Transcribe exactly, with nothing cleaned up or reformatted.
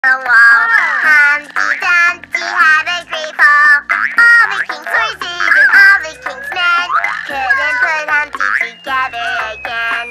the wall. Humpty Dumpty had a great fall. All the king's horses and all the king's men couldn't put Humpty together again.